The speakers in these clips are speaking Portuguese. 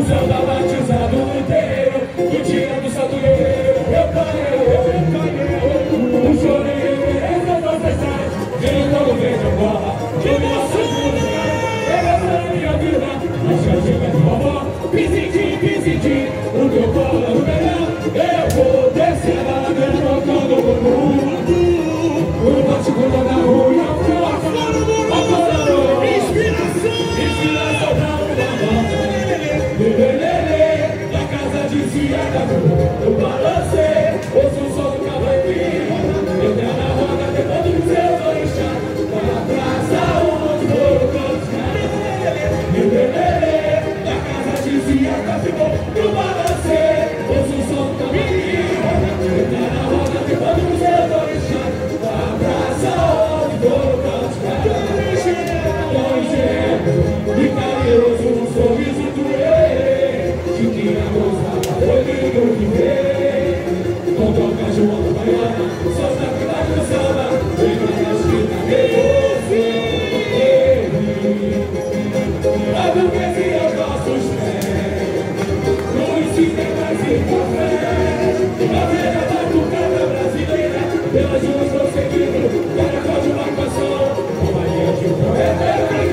samba batizado no terreiro, no dia do santo guerreiro. Eu o choro e reverência dos ancestrais. Vem quando vejo a bola, de nossas músicas. Regressa na minha vida, mas já chega de vovó. Pizitim, o meu colo é o melhor. Eu vou descer a ladeira tocando o bumbum. O bate com toda a rua e a força. Inspiração pra uma volta. Na casa de Ciadabu, eu balancei. Ouço o som do cavaquinho. Entra na roda depois do seu orixá. Vai a praça onde for o canto. Na casa de Ciadabu, eu balancei. Ouço o som do cavaquinho. Entra na roda depois do seu orixá. Vai a praça onde for o canto. E carinhoso um sorriso do rei. Chiquinha rosa, foi lindo de ver. Com toca João do Baiana, só está cuidado do samba. Vem na esquina de você. A burguesia aos nossos pés. Não ensina mais em café. A velha batucada brasileira, pelas ruas vão seguindo. Caracol de marcação, companhia de um poeta.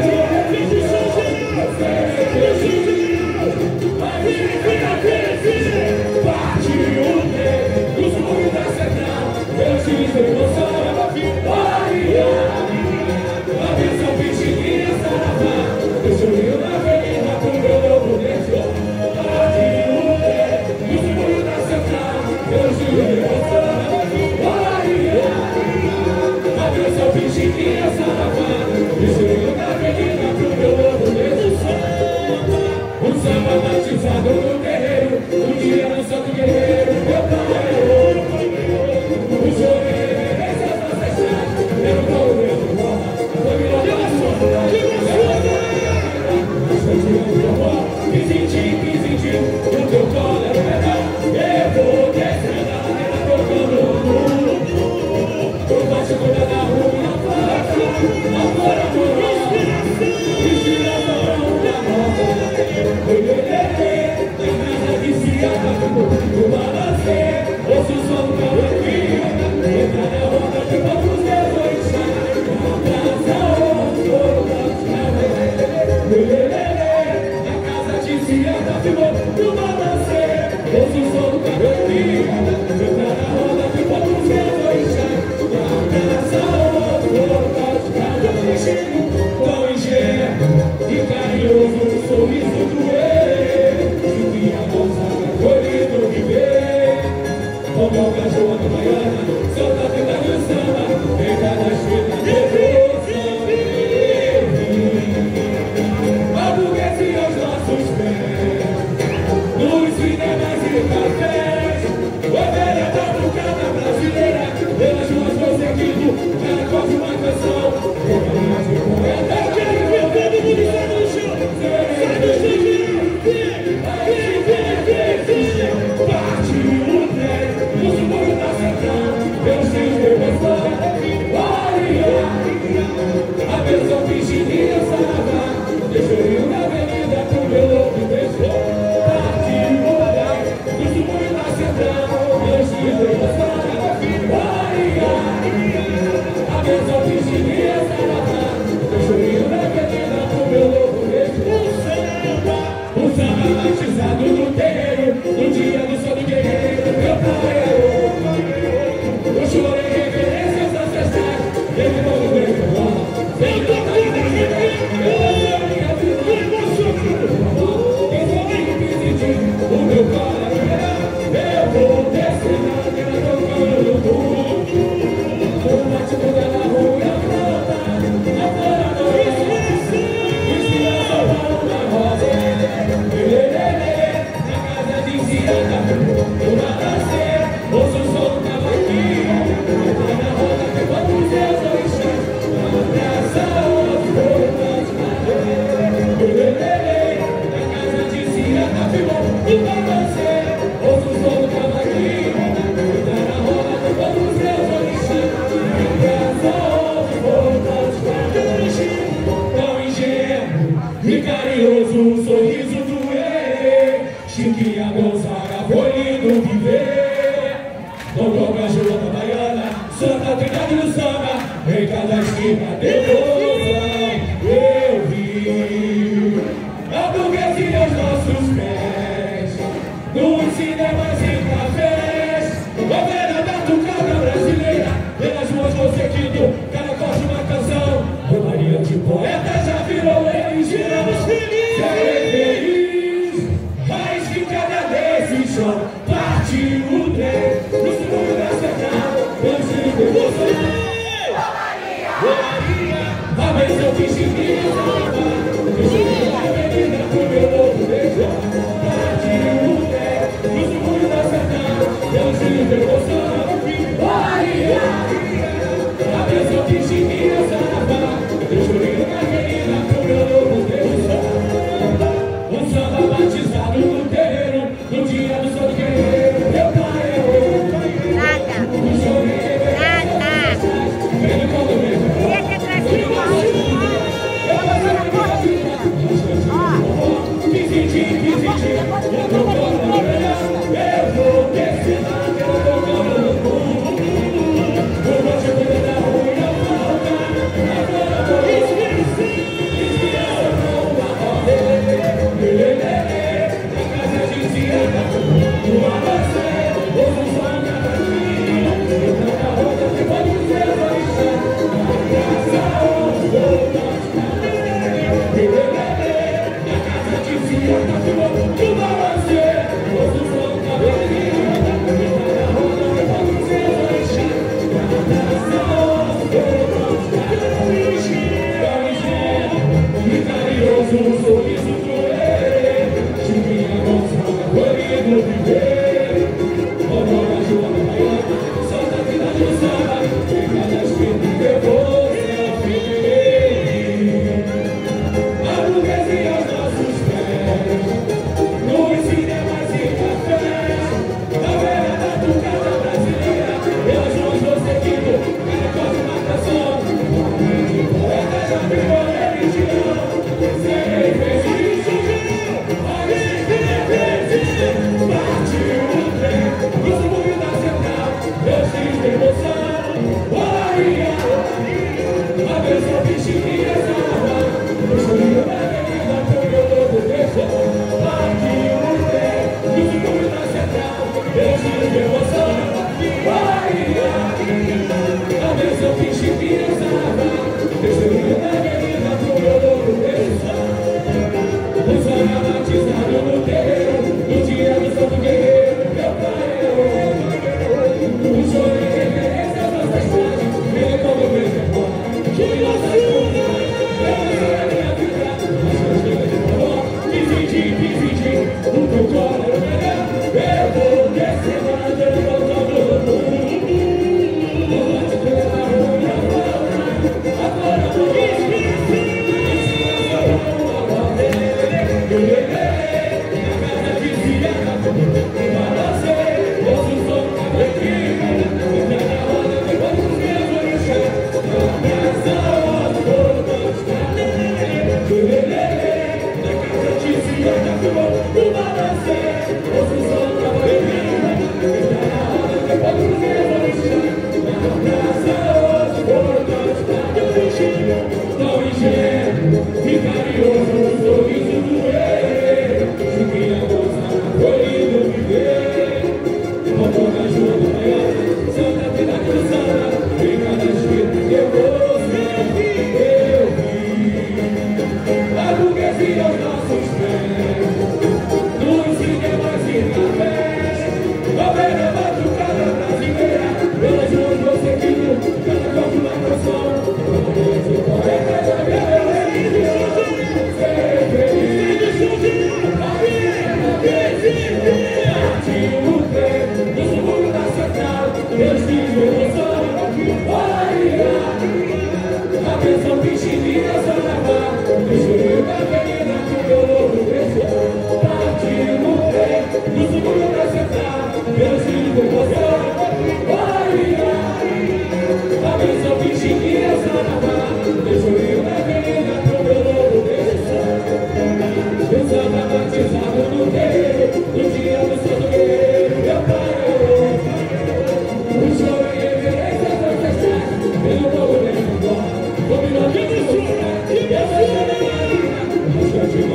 Bate o dedo dos muros da central. Eu te emoção. Olha a visão bichinha saravá. Deixa o rio na avenida pro meu novo dentro. Bate o dedo dos muros da central. Eu te emoção. Olha a visão bichinha saravá. Deixa o rio na avenida pro meu novo dentro. O samba batizado no terreiro, o dia do santo guerreiro, meu pai. O choro e reverência das ancestrais, eu vou ver o forma, foi melhor da sua. Pizitim, o teu colo é o melhor. Eu vou descer na ladeira tocando o mundo. Por baixo toda da rua, afora do rosto. Inspiração pra uma nova. Na casa de Ciadabu, o balancê, ouço o som do cavaquinho. Entra na roda de poucos meus orixás. Na praça onde for o canto. Na casa de Ciadabu, o balancê, ouço o som do cavaquinho. Entra na roda de poucos meus orixás. Na praça onde for o canto. Tão ingênuo e carinhoso o sorriso do rei. Chiquinha moça, foi lindo de ver. Como o cachorro do Baiana, solta a tenda do samba. Vem cada esquina de você. A burguesia aos nossos pés. Nos cinemas e cafés. A velha batucada brasileira. Pelas ruas vou seguindo. Caracol de uma canção. Bate o dedo nos muros da central. Eu sei que eu vou olha a versão bichinha saravá. Deixa o rio na avenida pro meu louco beijo. Bate o dedo nos muros da central. Eu sei que eu vou olha a versão bichinha saravá. Deixa o rio na avenida pro meu louco beijo. O samba batizado no terreiro, no dia do santo guerreiro, meu pai. O choro e reverência aos ancestrais, ele não me deixa bola. Vem tocar minha vida, o meu colo é melhor. Eu vou descer na ladeira tocando no mundo. O bate toda na rua e a flota, afora do inspiração para uma rosa. Na casa de Ciadabu, eu balancei, ouço o som do cavaquinho. Entra na roda que quando os seus orixás, na praça onde for o canto. Na casa de Ciadabu, eu balancei, ouço o som do cavaquinho. Entra na roda que quando os seus orixás, na praça onde for o canto. Tão ingênuo e carinhoso o sorriso do rei. Chiquinha Gonzaga foi lindo viver. Dodonga, Joana, Baiana, Santa Trindade do Samba, em cada esquina devoção eu vi a burguesia aos nossos pés, nos cinemas e cafés, a da tucada brasileira, pelas ruas você quinto, cada corte uma canção, Romaria de poeta já virou religião. Serei feliz, mas que cada decisão parte o trem, no segundo da central, eu sigo você. Romaria, a vez eu fiz xixi e salva, eu cheguei na avenida pro meu novo beijo, parte o trem, no segundo da central, eu sigo você. Romaria, a vez eu fiz xixi e salva, eu cheguei na avenida pro meu novo beijo. Um samba batizado no terreiro, no dia do Santo Guerreiro, meu pai é o nada, ele quando mesmo. Eu vou descer lá, eu vou tocando no mundo. Eu vou te cuidar da rua e eu vou voltar. Agora vou inspiração com uma roda. A casa desviada, uma você, ouço um som cada dia. Eu tô na roda, que pode ser orixá. A casa onde vou dançar. A casa desviada, uma você, ouço um som cada dia. Eu tô na roda, que pode ser orixá. A casa onde vou dançar. E carinhoso, um sorriso cruel. Chiquinha Gonzaga foi lindo viver. Dodonga, Joana, Baiana, Santa Trindade do Samba, em cada esquina devoção fiquei. A burguesia aos nossos pés, nos cinemas e cafés, na beira da tucada brasileira, pelas ruas do seguido, cada corte uma canção, de poeta já virou religião. Serei feliz, partiu o trem, no subúrbio da central, eu fiz devoção. Romaria, a vez eu fiz chiquinha salva, eu escolhi uma avenida pro meu novo beijo. Partiu o trem, no subúrbio da central, eu fiz devoção. Romaria, a vez eu fiz chiquinha salva, eu escolhi uma avenida pro meu novo beijo. Um samba batizado no terreiro, no dia do Santo Guerreiro, meu pai é o um choro em reverência às nossas fontes, ele como meu irmão, que nossas fontes, eu não sei a minha vida, mas eu chego de favor, dividi, o teu colo é o melhor, eu vou descer lá, eu vou todo mundo, vou te levar o meu volta, agora vou inspiração, uma volta.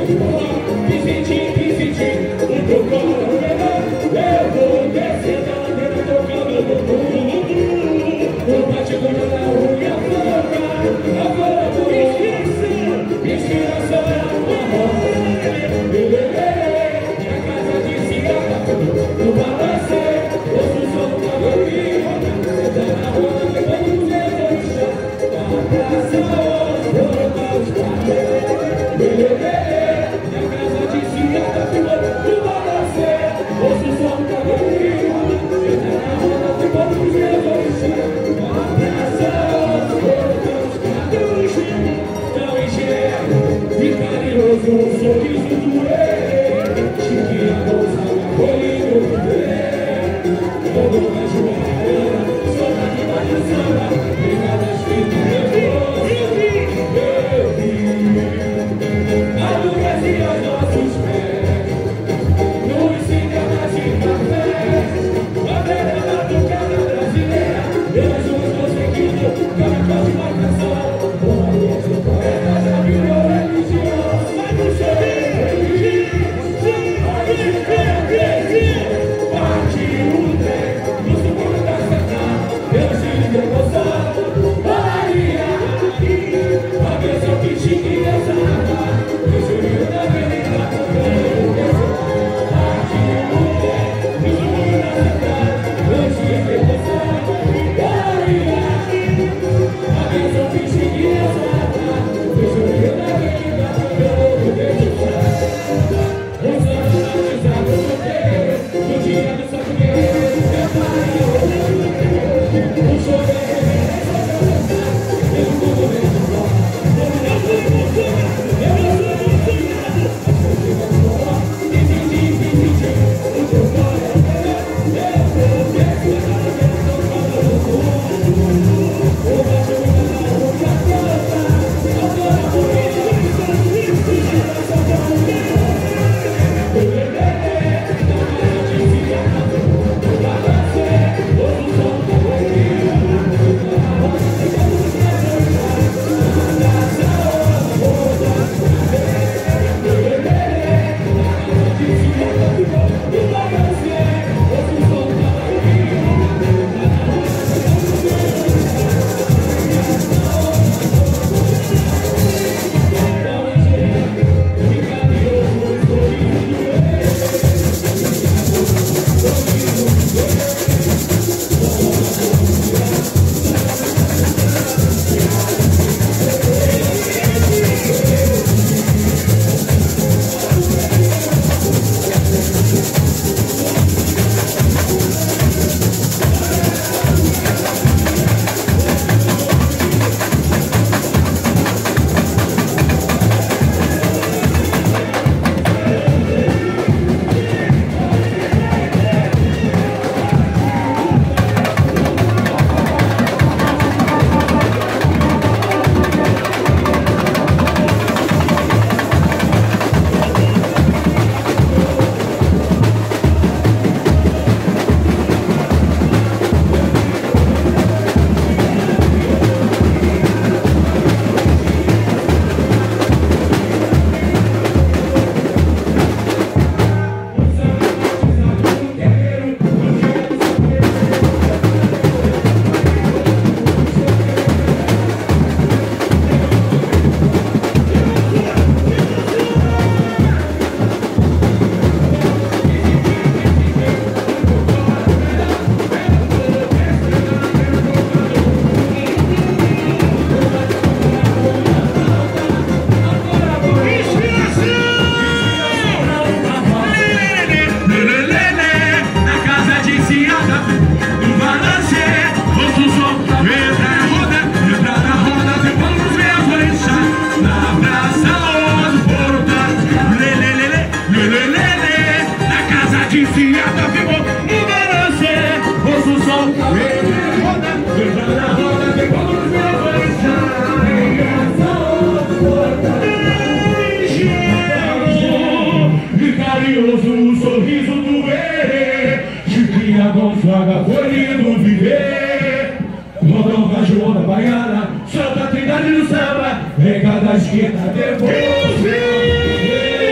Santa Trindade do samba, vem cada esquina depois.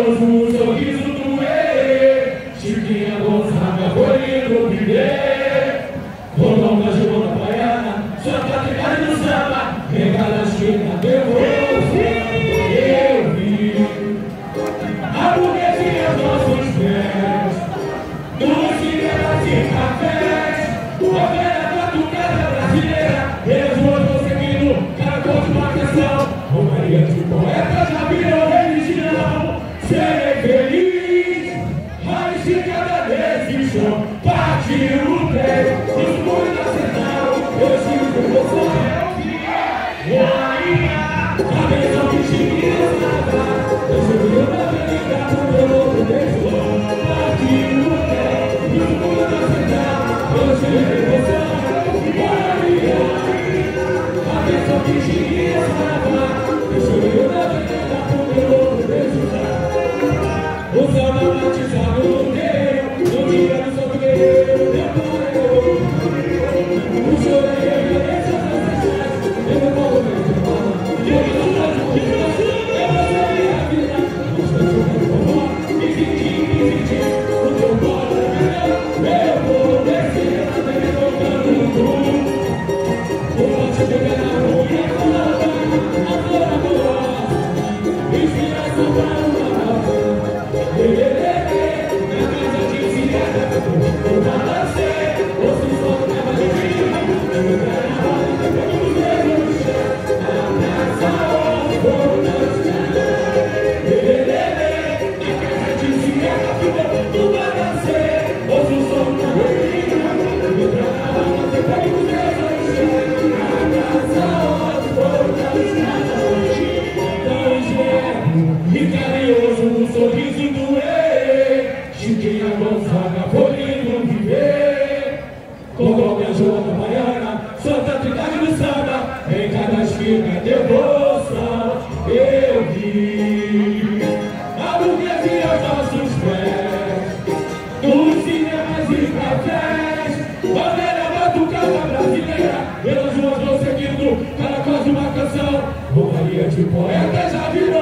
carinhoso, um sorriso do erê. Chiquinha Gonzaga, Rodrigo Viver. Rolão da Joana Baiana, sua categoria do samba. Regala a China, eu vi. A burguesia aos nossos pés, cinemas e cafés. A velha batucada brasileira, ressoou seguindo caracol de marcação. Romaria de poeta já virou religião. Serei feliz, mas de cada decisão partiu o pé. Isso foi na central, eu sinto você. A bênção que te estava, eu subi na avenida pro meu outro beijo. Partiu o pé, isso foi na central, eu sinto você. A bênção que te estava, eu subi na avenida pro meu outro beijo. O samba batizado no meio, no dia do Santo Guerreiro, meu pai. O choro é reverência das nações, eu não vou ver de bola. E carinhoso um sorriso do erê. Chiquinha Gonzaga, Rodrigo Viver. Cordão da Joana Baiana, Santa Trindade do samba. Em cada esquina devoção eu vi. A burguesia aos nossos pés, nos cinemas e cafés. A velha batucada brasileira, pelas ruas vão seguindo caracóis de uma canção. Romaria de poeta já virou